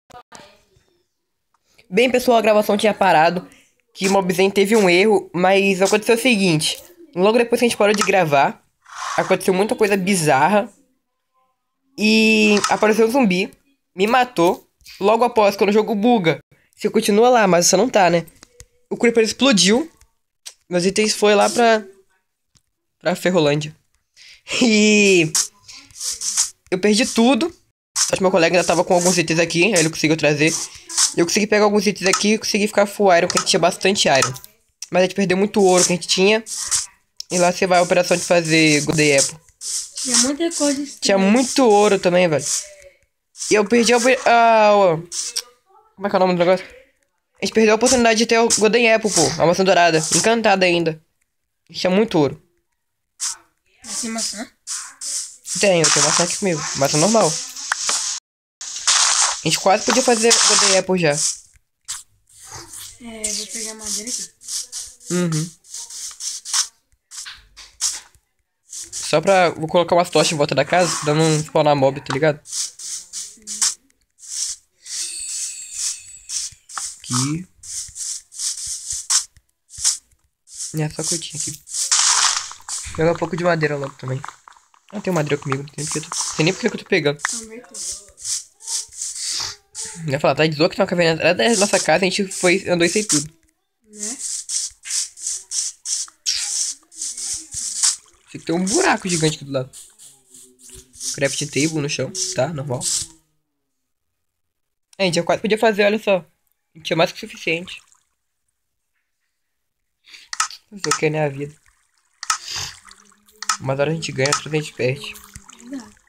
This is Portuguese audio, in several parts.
Bem, pessoal, a gravação tinha parado, que o Mobzen teve um erro, mas aconteceu o seguinte: logo depois que a gente parou de gravar, aconteceu muita coisa bizarra e apareceu um zumbi, me matou. Logo após, quando o jogo buga, você continua lá, mas você não tá, né? O Creeper explodiu, meus itens foi lá pra Ferrolândia. E eu perdi tudo. Acho que meu colega ainda tava com alguns itens aqui, aí ele conseguiu trazer. Eu consegui pegar alguns itens aqui e consegui ficar full iron, porque a gente tinha bastante iron. Mas a gente perdeu muito ouro que a gente tinha. E lá você vai a operação de fazer Golden Apple. Tinha muita coisa estranha. Tinha muito ouro também, velho. E eu perdi como é que é o nome do negócio? A gente perdeu a oportunidade de ter o Golden Apple, pô. A maçã dourada. Encantada ainda. Tinha muito ouro. Tem maçã? Eu tenho maçã aqui comigo. Maçã normal. A gente quase podia fazer Golden Apple já. Vou pegar madeira aqui. Uhum. Só pra... Vou colocar umas tochas em volta da casa, pra não spawnar mob, tá ligado? Aqui. Só coitinha aqui. Vou pegar um pouco de madeira logo também. Ah, tem madeira comigo, não tem nem porque eu tô pegando. Também tem. Eu ia falar, tá de louco que tem uma caverna atrás da nossa casa, a gente andou e sei tudo. Né? Tem que ter um buraco gigante aqui do lado. Crafting table no chão, tá? Normal. A gente já quase podia fazer, olha só. A gente tinha mais que o suficiente. Fazer o que, né, a vida. Umas horas a gente ganha, outras a gente perde. Verdade.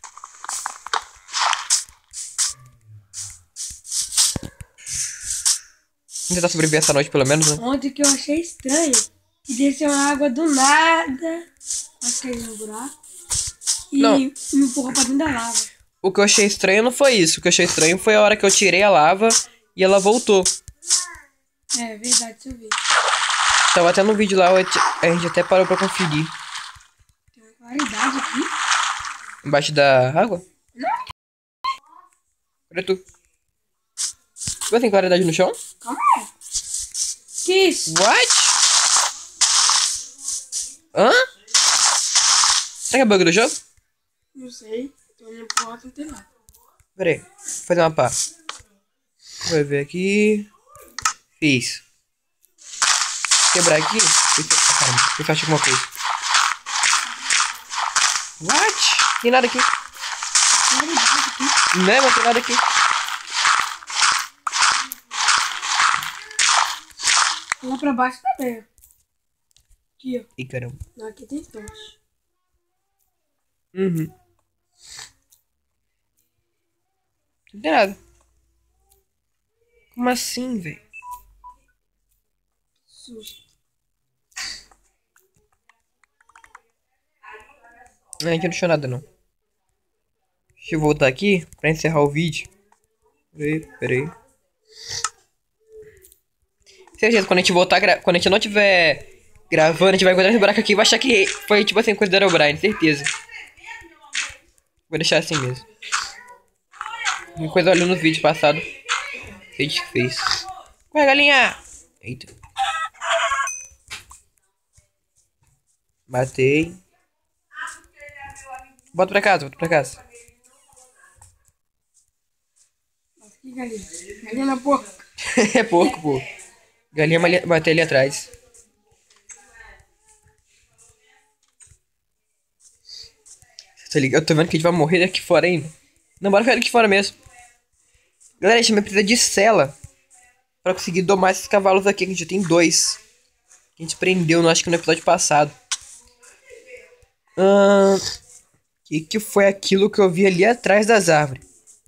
Vamos tentar sobreviver essa noite pelo menos, né? Ontem que eu achei estranho, que desceu uma água do nada, acho que aí no buraco, e Não. me empurrou pra dentro da lava. O que eu achei estranho não foi isso. O que eu achei estranho foi a hora que eu tirei a lava e ela voltou. É verdade, deixa eu ver. Tava até no vídeo lá, a gente até parou pra conferir. Tem uma claridade aqui. Embaixo da água? Não. Olha tu. Você tem claridade no chão? Calma aí. Que isso? What? Hã? Será que é bug do jogo? Não sei. Tô olhando pro alto, não tem nada. Pera aí. Vou fazer uma pá. Vou ver aqui. Fiz. Quebrar aqui. Caramba, eu acho alguma coisa. What? Tem nada aqui. Claridade aqui. Não, não tem nada aqui. Lá pra baixo também. Aqui, ó. Ih, caramba. Não, aqui tem tocha. Uhum. Não tem nada. Como assim, velho? Susto. Não, a gente não achou nada, não. Deixa eu voltar aqui pra encerrar o vídeo. Pera aí. Certeza, quando a gente voltar, quando a gente não tiver gravando, a gente vai encontrar esse buraco aqui e vai achar que foi tipo assim, coisa do Herobrine, certeza. Vou deixar assim mesmo. Uma coisa olhando no vídeo passado que a gente fez. Vai, galinha! Eita. Matei. Bota pra casa, bota pra casa. Aqui, galinha. Galinha na porca. É porco, pô. Galinha matei ali atrás. Tá ligado? Eu tô vendo que a gente vai morrer daqui fora ainda. Não, bora ficar daqui fora mesmo. Galera, a gente também precisa de cela pra conseguir domar esses cavalos aqui, que a gente já tem 2. Que a gente prendeu, acho que no episódio passado. Que foi aquilo que eu vi ali atrás das árvores?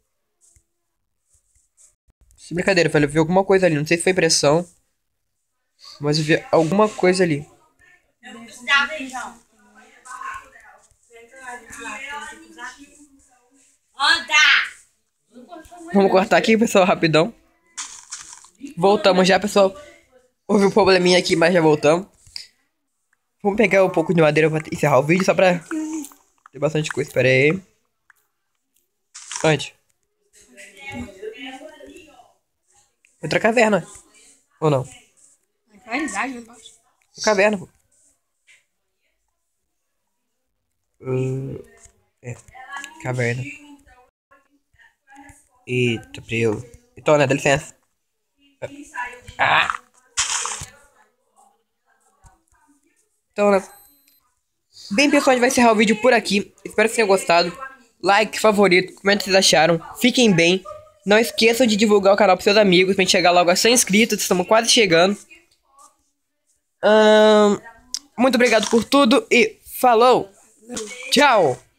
Sem brincadeira, velho. Eu vi alguma coisa ali. Não sei se foi impressão. Mas eu vi alguma coisa ali. Vamos cortar aqui, pessoal, rapidão. Voltamos já, pessoal. Houve um probleminha aqui, mas já voltamos. Vamos pegar um pouco de madeira pra encerrar o vídeo, só pra ter bastante coisa. Pera aí. Onde? Outra caverna. Ou não? Na claridade, né, baixo? Caverna, pô. É, caverna. Eita, prelo. Então, né, dá licença. Ah! Então, né. Bem, pessoal, a gente vai encerrar o vídeo por aqui. Espero que tenham gostado. Like, favorito, comenta o que vocês acharam. Fiquem bem. Não esqueçam de divulgar o canal pros seus amigos pra gente chegar logo a 100 inscritos. Estamos quase chegando. Muito obrigado por tudo e falou! Tchau!